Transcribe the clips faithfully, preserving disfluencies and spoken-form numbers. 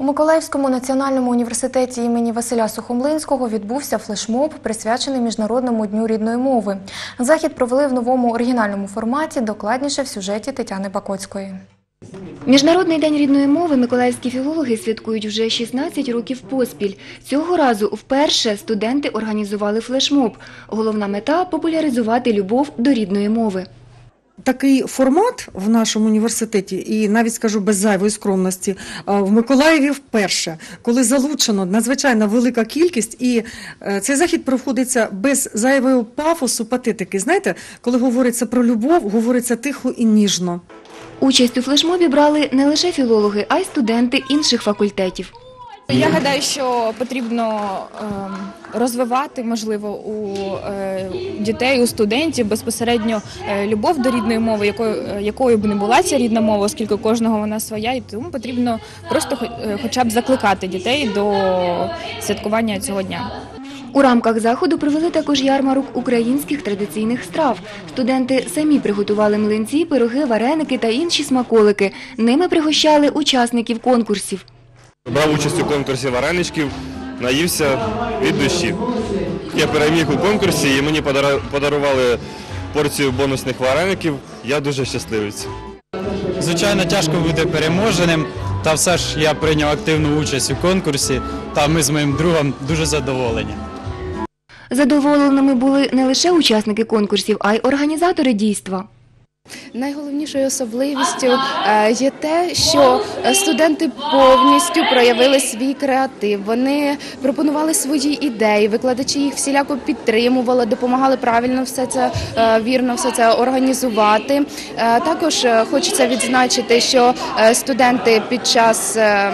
Миколаївському національному університеті імені Василя Сухомлинського відбувся флешмоб, присвячений Міжнародному дню рідної мови. Захід провели в новому оригінальному форматі, докладніше в сюжеті Тетяни Бакоцької. Міжнародний день рідної мови миколаївські філологи святкують вже шістнадцять років поспіль. Цього разу вперше студенти організували флешмоб. Головна мета – популяризувати любов до рідної мови. Такий формат в нашому університеті, і навіть скажу без зайвої скромності, в Миколаєві вперше, коли залучено надзвичайно велика кількість, і цей захід проходиться без зайвого пафосу, патетики. Знаєте, коли говориться про любов, говориться тихо і ніжно. Участь у флешмобі брали не лише філологи, а й студенти інших факультетів. Я гадаю, що потрібно розвивати, можливо, у дітей, у студентів безпосередньо любов до рідної мови, якою, якою б не була ця рідна мова, оскільки у кожного вона своя, і тому потрібно просто хоча б закликати дітей до святкування цього дня. У рамках заходу провели також ярмарок українських традиційних страв. Студенти самі приготували млинці, пироги, вареники та інші смаколики. Ними пригощали учасників конкурсів. Брав участь у конкурсі вареничків, наївся від душі. Я переміг у конкурсі і мені подарували порцію бонусних вареників. Я дуже щасливий. Звичайно, тяжко бути переможеним, та все ж я прийняв активну участь у конкурсі, та ми з моїм другом дуже задоволені. Задоволеними були не лише учасники конкурсів, а й організатори дійства. Найголовнішою особливістю є те, що студенти повністю проявили свій креатив. Вони пропонували свої ідеї, викладачі їх всіляко підтримували, допомагали правильно все це, вірно все це організувати. Також хочеться відзначити, що студенти під час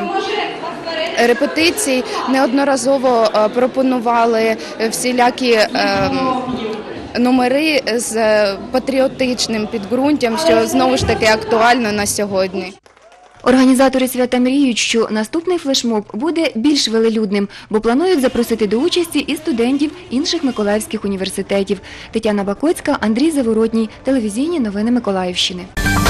репетицій неодноразово пропонували всілякі номери з патріотичним підґрунтям, що знову ж таки актуально на сьогодні. Організатори свята мріють, що наступний флешмоб буде більш велелюдним, бо планують запросити до участі і студентів інших миколаївських університетів. Тетяна Бакоцька, Андрій Заворотній. Телевізійні новини Миколаївщини.